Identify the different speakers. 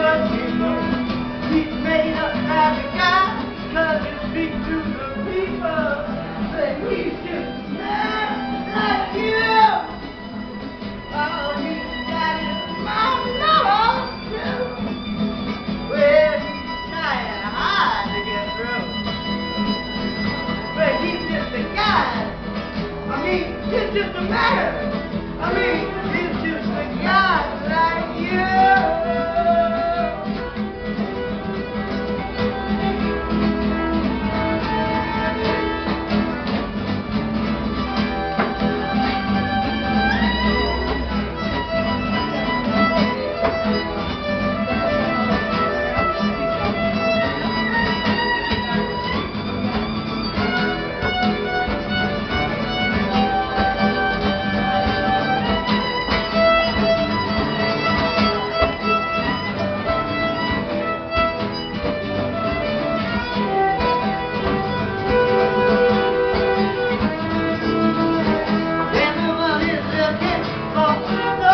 Speaker 1: the people. He's made us happy guys, 'cause he speaks to the people. But he's just mad like you. Oh, he's got his mouth off too. Well, he's trying hard to get through. But he's just a guy. I mean, he's just a man. I mean, he's just a guy like you. Everyone is looking for